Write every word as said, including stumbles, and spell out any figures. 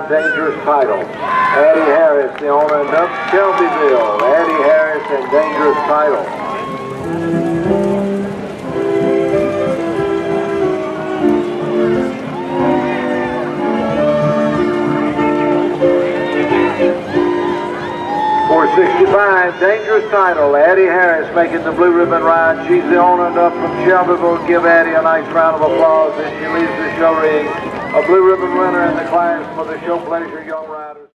Dangerous Title. Addie Harris, the owner of Shelbyville. Addie Harris and Dangerous Title. four sixty-five, Dangerous Title. Addie Harris making the blue ribbon ride. She's the owner enough from Shelbyville. Give Addie a nice round of applause as she leaves the show ring. A blue ribbon winner in the class for the Show Pleasure Young Riders.